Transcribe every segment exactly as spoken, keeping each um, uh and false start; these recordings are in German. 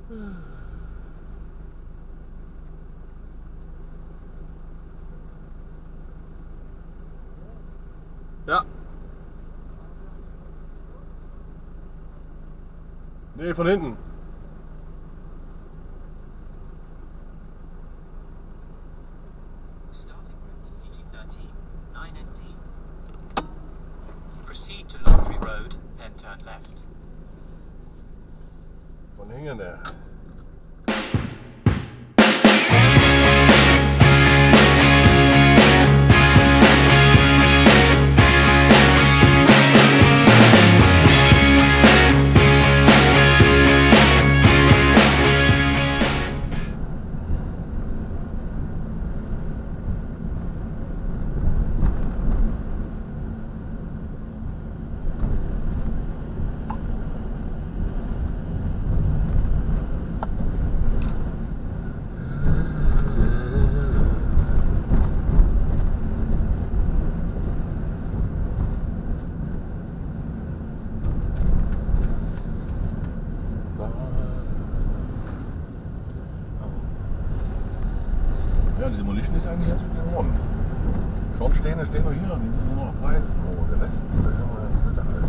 Ja. Nee, von hinten. Starting route to C G thirteen, nine N D. Proceed to Laundry Road, then turn left. Von hinten her. Ja, die Demolition ist eigentlich jetzt geworden. Schornsteine stehen noch hier, die müssen nur noch abreißen. Oh, der Rest, der ist immer ganz gut alt.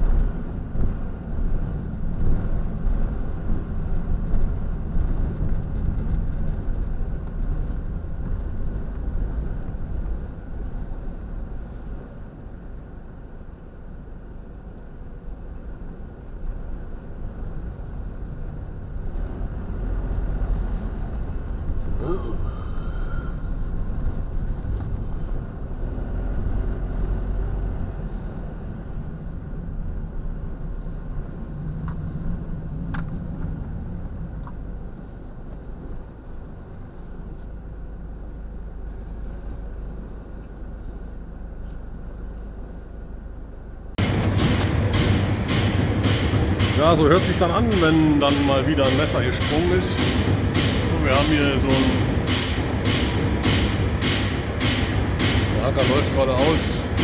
Ja, so hört es sich dann an, wenn dann mal wieder ein Messer gesprungen ist. Und wir haben hier so ein... Der Hacker läuft gerade aus.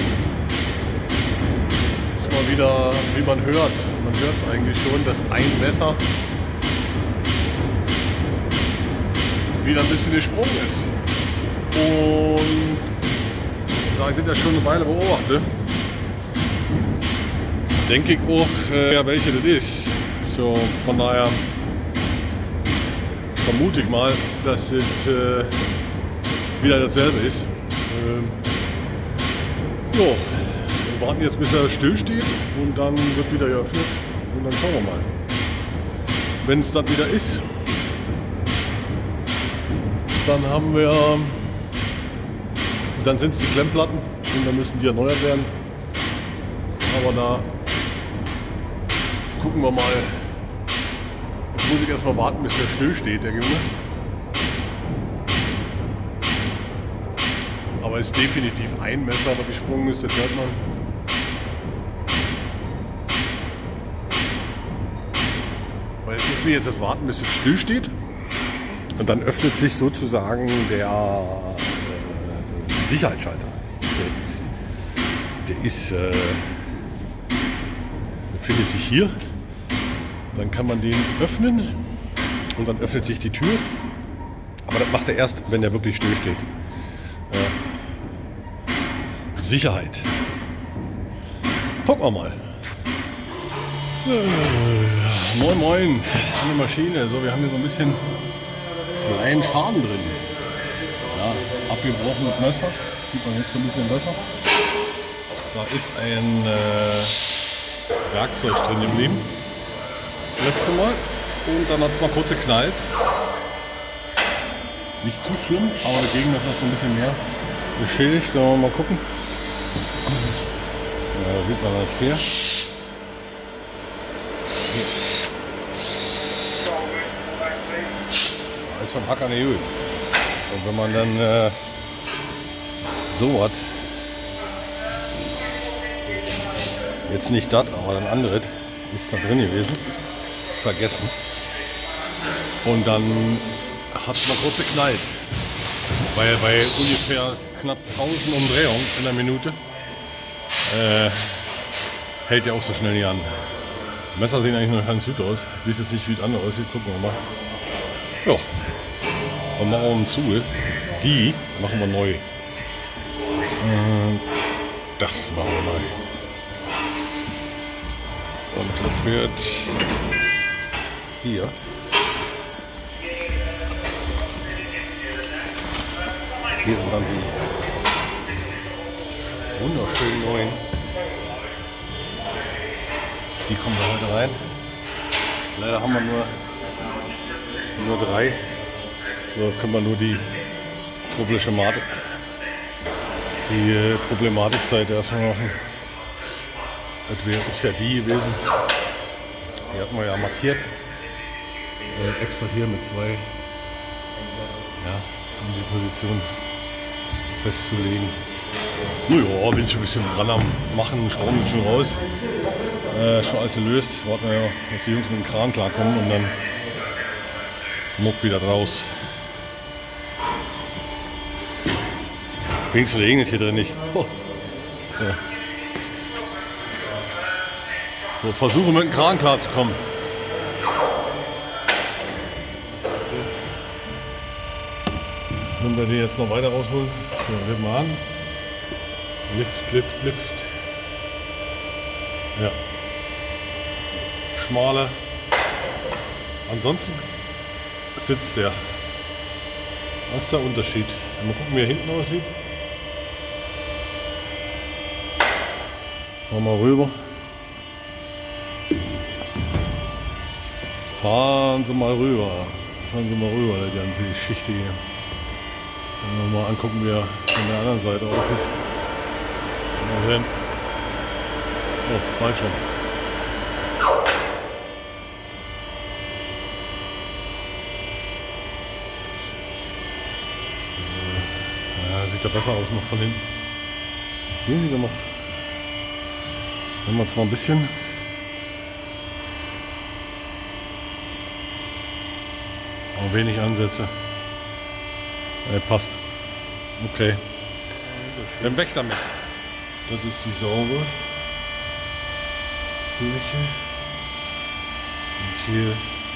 Ist mal wieder, wie man hört, man hört es eigentlich schon, dass ein Messer wieder ein bisschen gesprungen ist. Und da ich das ja schon eine Weile beobachte, denke ich auch, äh, ja, welche das ist. So, von daher vermute ich mal, dass es äh, wieder dasselbe ist. Ähm, jo, wir warten jetzt, bis er still steht und dann wird wieder geöffnet und dann schauen wir mal. Wenn es dann wieder ist, dann haben wir, dann sind es die Klemmplatten und dann müssen die erneuert werden. Aber da gucken wir mal. Jetzt muss ich erstmal warten, bis der still steht, der Junge. Aber es ist definitiv ein Messer, was gesprungen ist, das hört man. Weil jetzt müssen wir jetzt das warten, bis es still steht. Und dann öffnet sich sozusagen der äh, Sicherheitsschalter. Der ist, der ist äh, befindet sich hier. Dann kann man den öffnen und dann öffnet sich die Tür. Aber das macht er erst, wenn er wirklich still steht. Ja. Sicherheit. Gucken wir mal. Äh, moin moin, eine Maschine. So, wir haben hier so ein bisschen kleinen Schaden drin. Ja, abgebrochenes Messer. Sieht man jetzt so ein bisschen besser. Da ist ein äh, Werkzeug drin geblieben. Letzte Mal. Und dann hat es mal kurz geknallt. Nicht zu schlimm, aber dagegen ist das so ein bisschen mehr beschädigt. Da wollen wir mal gucken. Ja, da sieht man das hier. Hier. Das ist vom Hacker nicht gut. Und wenn man dann äh, so hat, jetzt nicht das, aber ein anderes ist da drin gewesen, vergessen. Und dann hat es mal kurz geknallt. Weil bei ungefähr knapp tausend Umdrehungen in der Minute äh, hält ja auch so schnell nicht an. Messer sehen eigentlich noch ganz gut aus. Ich weiß jetzt nicht, wie es anders aussieht. Gucken wir mal. Ja. Dann machen wir uns zu. Die machen wir neu. Das machen wir neu. Und das wird hier. Hier sind dann die wunderschönen neuen. Die kommen da heute rein. Leider haben wir nur, nur drei. So können wir nur die Problematik, die äh, Problematikseite erstmal machen. Das wär, ist ja die gewesen. Die hatten wir ja markiert. Äh, extra hier mit zwei. Ja, um die Position festzulegen. Naja, bin ich ein bisschen dran am Machen, Schrauben sind schon raus. Äh, schon alles gelöst. Warten wir ja, dass die Jungs mit dem Kran klarkommen und dann Muck wieder raus. Wenigstens regnet hier drin nicht. Oh. Ja. So, versuche mit dem Kran klar zu kommen. Wenn wir den jetzt noch weiter rausholen, so, wir mal an. Lift, Lift, Lift. Ja. Schmaler. Ansonsten sitzt der. Was ist der Unterschied? Mal gucken, wie er hinten aussieht. Machen wir rüber. Fahren Sie mal rüber. Fahren Sie mal rüber, die ganze Geschichte hier. Wenn wir mal angucken, wie er von der anderen Seite aussieht. Mal sehen. Oh, falsch rum. Ja, sieht ja besser aus noch von hinten. Hier sieht er noch. Wenn man zwar ein bisschen. Aber wenig Ansätze. Äh, passt. Okay. Dann weg damit. Das ist die saubere Fläche. Und hier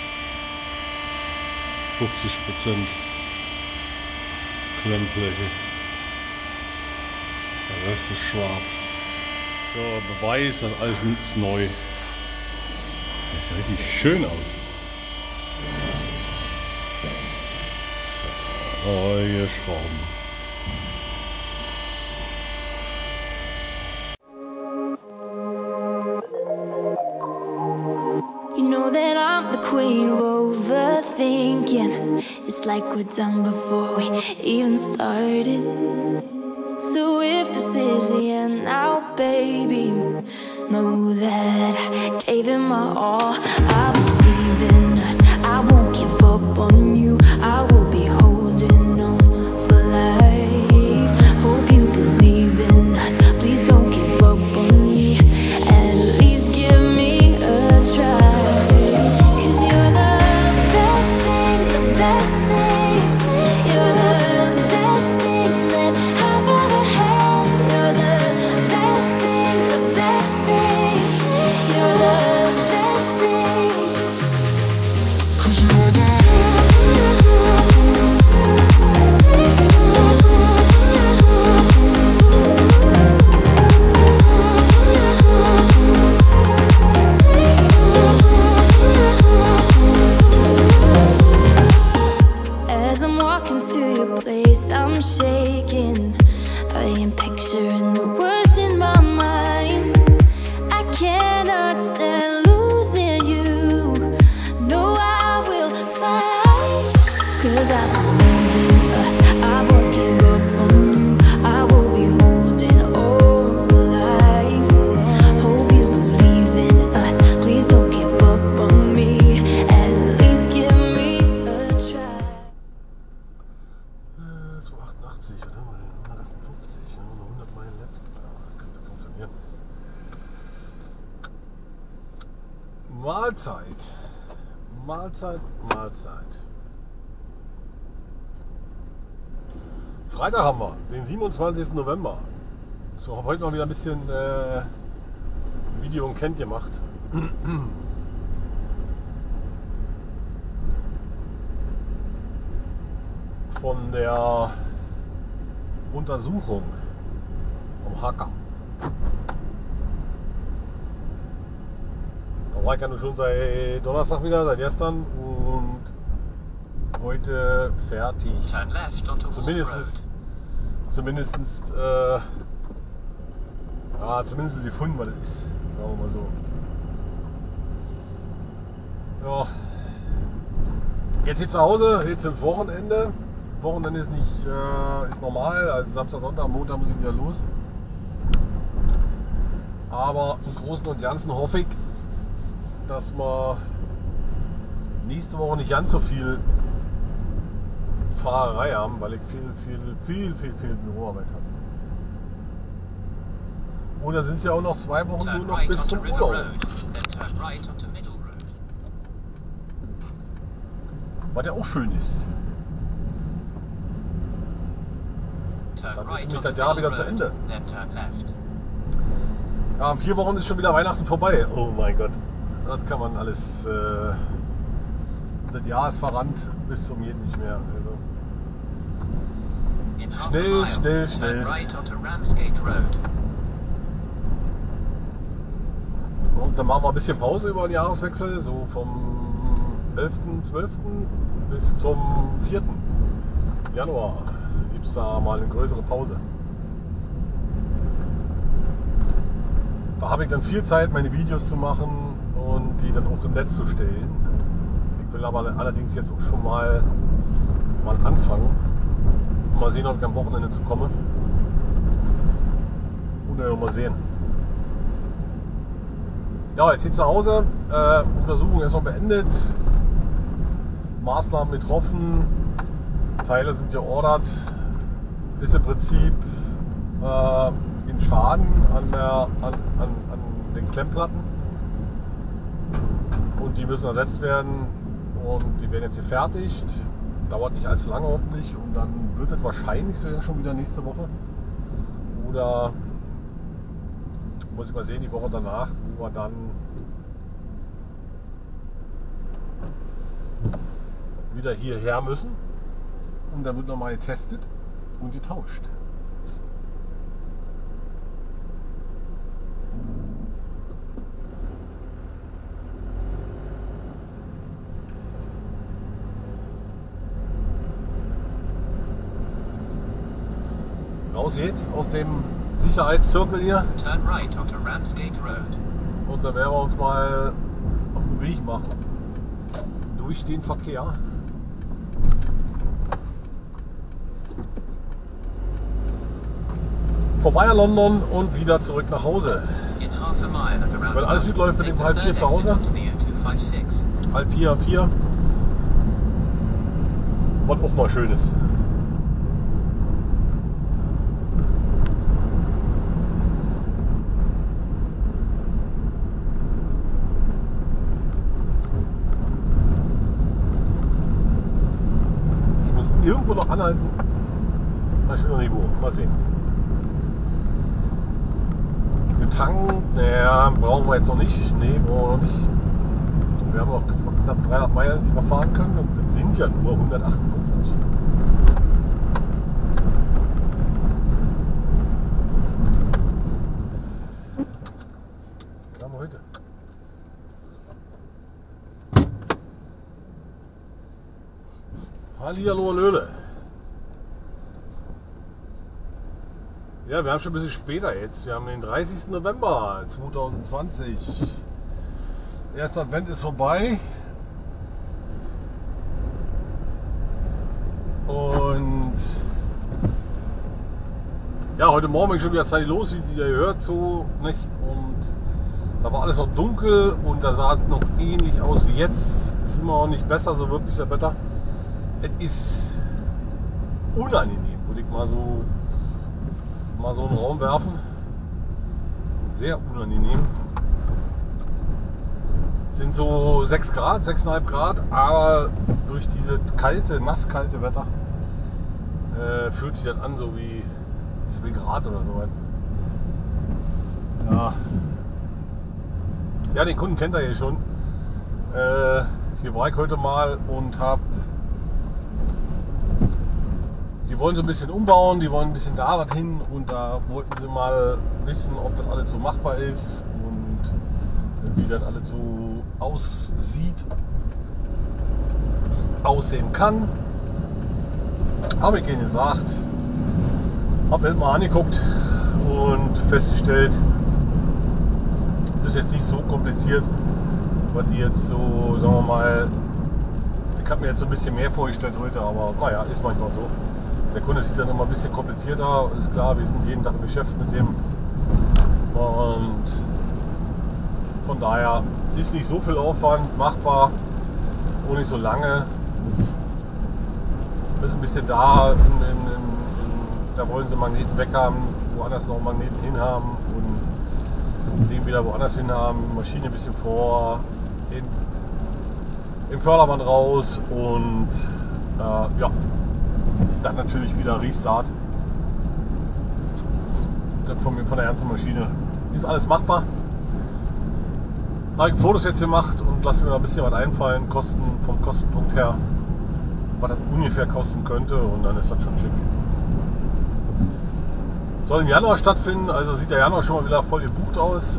fünfzig Prozent Klemmfläche. Der Rest ist schwarz. So, Beweis, dass alles ist neu. Das sieht richtig schön aus. Neue Schrauben. You know that I'm the queen of overthinking. It's like we're done before we even started. So if this is the end now, baby, know that I gave it my all. I believe in us, I won't give up on you. I will be holding on for life. Hope you believe in us, please don't give up on me. At least give me a try. Cause you're the best thing, the best thing. You're the best thing that I've ever had. You're the best thing, the best thing. You're the best thing. Cause you're the As I'm walking to your place, I'm shaking. I am picturing the worst in my mind. I cannot stand losing you. No, I will fight. Cause I believe in us, I won't give up on you. I will be holding on for life. Hope you believe in us, please don't give up on me. At least give me a try. So achtundachtzig, oder? hundertachtundfünfzig, hundert Meilen Left. Könnte funktionieren. Mahlzeit. Mahlzeit, Mahlzeit. Freitag haben wir, den siebenundzwanzigsten November. So, habe heute noch wieder ein bisschen äh, Video und Kennt gemacht. von der Untersuchung vom Hacker. Da war ich ja nur schon seit Donnerstag wieder, seit gestern und heute fertig. Turn left onto Wolf Zumindest, Road. zumindest, äh, ja, zumindest gefunden, was das ist, sagen wir mal so. Ja, jetzt hier zu Hause, jetzt im Wochenende. Wochenende ist nicht äh, ist normal, also Samstag, Sonntag, Montag muss ich wieder los. Aber im Großen und Ganzen hoffe ich, dass wir nächste Woche nicht ganz so viel Fahrerei haben, weil ich viel, viel, viel, viel, viel Büroarbeit habe. Und dann sind es ja auch noch zwei Wochen nur Turn noch right bis onto zum River Urlaub. Road, then turn right onto Middle Road. Was ja auch schön ist. Turn Dann ist right nämlich onto das Jahr Middle wieder zu Road, Ende. then turn left. Ja, in vier Wochen ist schon wieder Weihnachten vorbei. Oh mein Gott. Das kann man alles. Äh, das Jahr ist verrannt bis zum Jeden nicht mehr. Also. In half Schnell, a mile, schnell, turn schnell. right onto Ramsgate Road. Und dann machen wir ein bisschen Pause über den Jahreswechsel, so vom elften zwölften bis zum vierten Januar gibt es da mal eine größere Pause. Da habe ich dann viel Zeit, meine Videos zu machen und die dann auch im Netz zu stellen. Ich will aber allerdings jetzt auch schon mal, mal anfangen. Mal sehen, ob ich am Wochenende zu komme. Und dann mal sehen. Ja, jetzt hier zu Hause. Äh, Untersuchung ist noch beendet. Maßnahmen getroffen. Teile sind geordert. Ist im Prinzip äh, in Schaden an, der, an, an, an den Klemmplatten. Und die müssen ersetzt werden. Und die werden jetzt gefertigt. Dauert nicht allzu lange hoffentlich. Und dann wird es wahrscheinlich sogar schon wieder nächste Woche. Oder muss ich mal sehen, die Woche danach, wo wir dann wieder hierher müssen. Und dann wird nochmal getestet und getauscht. Raus jetzt aus dem Sicherheitszirkel hier. Turn right onto Ramsgate Road. Und dann werden wir uns mal auf den Weg machen. Durch den Verkehr. Vorbei an London und wieder zurück nach Hause. In half a mile at around Wenn alles gut läuft, bin ich um halb vier zu Hause. Halb vier, vier. Was auch mal schön ist. Ich muss irgendwo noch anhalten. Ich will noch nicht wo. Mal sehen. Getankt, naja, brauchen wir jetzt noch nicht. Nee, brauchen wir noch nicht. Wir haben noch knapp dreihundert Meilen, die wir fahren können und das sind ja nur hundertachtundfünfzig. Was haben wir heute? Hallihallo, Löhle. Ja, wir haben schon ein bisschen später jetzt. Wir haben den dreißigsten November zweitausendzwanzig. Erster Advent ist vorbei. Und ja, heute Morgen bin ich schon wieder Zeit los, wie ihr hört, so, nicht? Und da war alles noch dunkel und da sah es noch ähnlich aus wie jetzt. Ist immer noch nicht besser, so wirklich das Wetter. Es ist unangenehm, würde ich mal so mal so einen Raum werfen. Sehr unangenehm. Sind so sechs Grad, sechs Komma fünf Grad, aber durch diese kalte, nasskalte Wetter äh, fühlt sich das an so wie zwei Grad oder so weit. Ja. ja, den Kunden kennt er ja schon. Äh, hier war ich heute mal und habe, die wollen so ein bisschen umbauen, die wollen ein bisschen da was hin und da wollten sie mal wissen, ob das alles so machbar ist und wie das alles so aussieht, aussehen kann. Habe ich ihnen gesagt, habe mir mal angeguckt und festgestellt, ist jetzt nicht so kompliziert, was die jetzt so, sagen wir mal, ich habe mir jetzt so ein bisschen mehr vorgestellt heute, aber naja, ist manchmal so. Der Kunde sieht dann immer ein bisschen komplizierter, ist klar, wir sind jeden Tag im Geschäft mit dem und von daher ist nicht so viel Aufwand, machbar, auch nicht so lange. Wir sind ein bisschen da, in, in, in, in, da wollen sie Magneten weg haben, woanders noch Magneten hin haben und den wieder woanders hin haben, Maschine ein bisschen vor, in, im Förderband raus und äh, ja, dann natürlich wieder Restart. Das von, von der ganzen Maschine ist alles machbar. Habe ich Fotos jetzt gemacht und lasse mir da ein bisschen was einfallen, Kosten vom Kostenpunkt her, was das ungefähr kosten könnte und dann ist das schon schick. Soll im Januar stattfinden, also sieht der Januar schon mal wieder voll gebucht aus.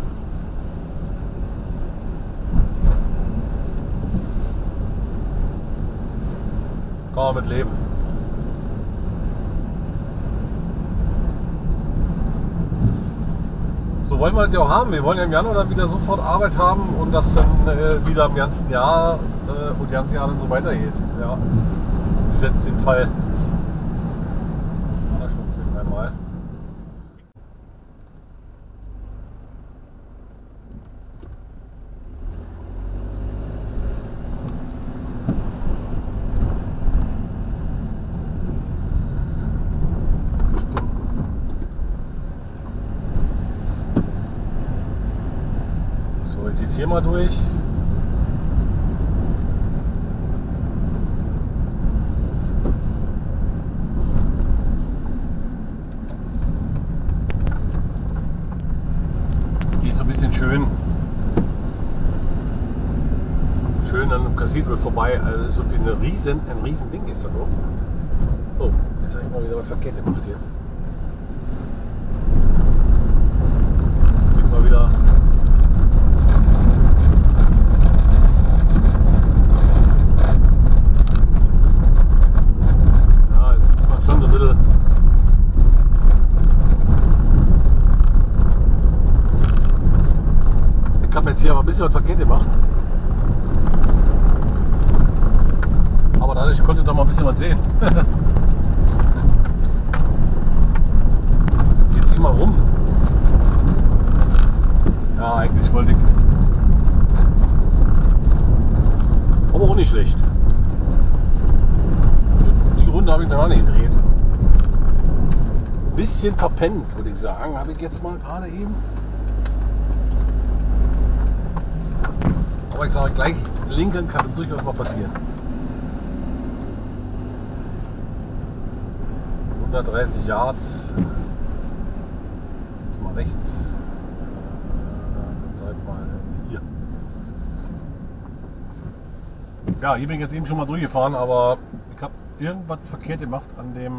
Kann man mit leben. So wollen wir das ja auch haben. Wir wollen ja im Januar dann wieder sofort Arbeit haben und das dann äh, wieder im ganzen Jahr äh, und das ganze Jahr dann so weitergeht. Ja. Gesetzt den Fall. Da schwuppt mit einmal. So, jetzt geht's hier mal durch. Schön, schön an dem Kathedral vorbei. Also es ist wirklich eine riesen, ein riesen Ding ist das auch. Oh, jetzt habe ich mal wieder was verkehrt gemacht hier. Jetzt bin ich mal wieder. Ja, jetzt ist man schon so ein bisschen. Ich habe jetzt hier aber ein bisschen was verkehrt gemacht. Aber dadurch konnte ich da mal ein bisschen was sehen. Jetzt geh mal rum. Ja, eigentlich wollte ich. Aber auch nicht schlecht. Die Runde habe ich noch nicht gedreht. Bisschen verpennt, würde ich sagen, habe ich jetzt mal gerade eben. Aber ich sage gleich, linken kann es durchaus mal passieren. hundertdreißig Yards. Jetzt mal rechts. Dann seid mal hier. Ja, hier bin ich jetzt eben schon mal durchgefahren, aber ich habe irgendwas verkehrt gemacht an dem.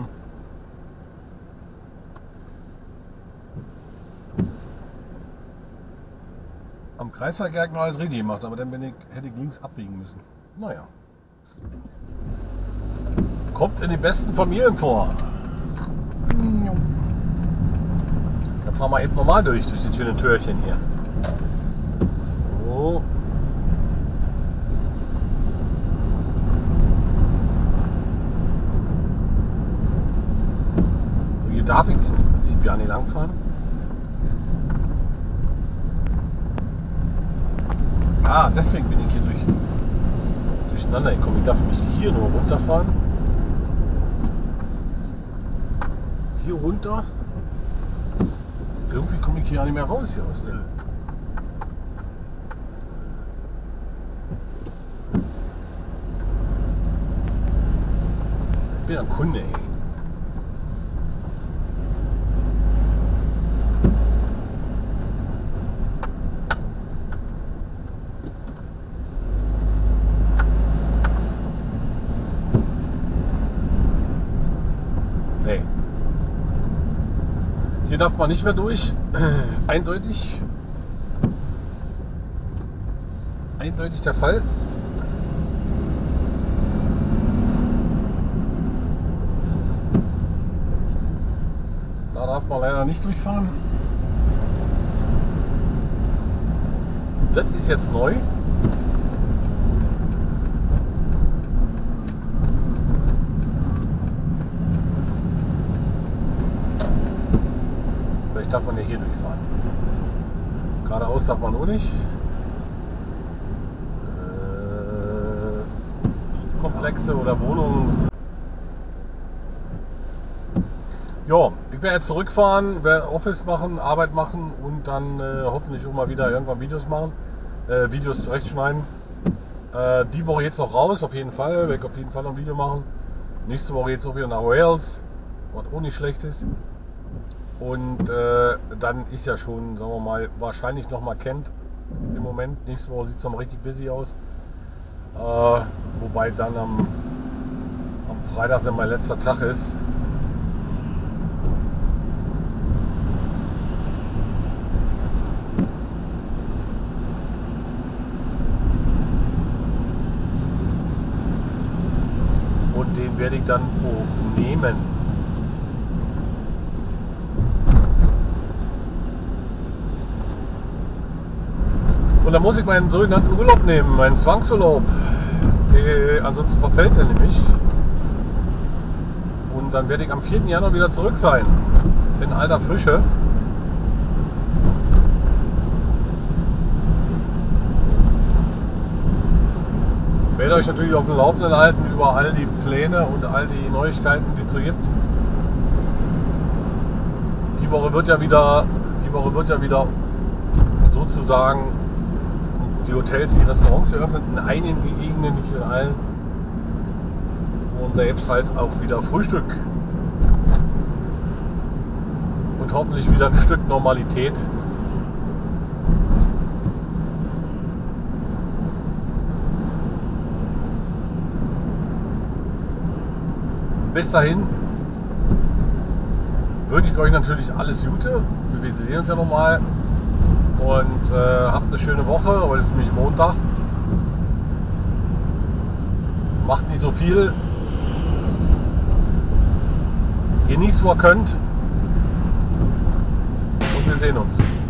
Am Kreisverkehr noch alles richtig gemacht, aber dann bin ich, hätte ich links abbiegen müssen. Naja. Kommt in den besten Familien vor. Dann fahren wir eben normal durch, durch die schönen Türchen hier. So. So, hier darf ich im Prinzip ja nicht lang fahren. Ah, deswegen bin ich hier durch, durcheinander gekommen. Ich darf mich hier nur runterfahren. Hier runter. Irgendwie komme ich hier nicht mehr raus hier aus der. Ich bin ein Kunde, ey. Hier darf man nicht mehr durch. Eindeutig. Eindeutig der Fall. Da darf man leider nicht durchfahren. Das ist jetzt neu. Vielleicht darf man ja hier durchfahren. Geradeaus darf man auch nicht. Äh, Komplexe oder Wohnungen. Ja, ich werde jetzt zurückfahren, werde Office machen, Arbeit machen und dann äh, hoffentlich auch mal wieder irgendwann Videos machen, äh, Videos zurechtschneiden. Äh, die Woche jetzt noch raus, auf jeden Fall, werde ich auf jeden Fall noch ein Video machen. Nächste Woche jetzt auch wieder nach Wales, was auch nicht schlecht ist. Und äh, dann ist ja schon, sagen wir mal, wahrscheinlich noch mal Kent im Moment. Nächste Woche sieht es noch mal richtig busy aus. Äh, wobei dann am, am Freitag dann mein letzter Tag ist. Und den werde ich dann auch nehmen. Und dann muss ich meinen sogenannten Urlaub nehmen, meinen Zwangsurlaub. Der, ansonsten verfällt er nämlich. Und dann werde ich am vierten Januar wieder zurück sein. In alter Frische. Ich werde euch natürlich auf dem Laufenden halten über all die Pläne und all die Neuigkeiten, die es so gibt. Die Woche wird ja wieder, die Woche wird ja wieder sozusagen die Hotels, die Restaurants geöffnet, in einigen Gegenden, nicht in allen. Und da gibt es halt auch wieder Frühstück. Und hoffentlich wieder ein Stück Normalität. Bis dahin wünsche ich euch natürlich alles Gute. Wir sehen uns ja nochmal. Und äh, habt eine schöne Woche. Heute ist nämlich Montag. Macht nicht so viel. Genießt, wo ihr könnt. Und wir sehen uns.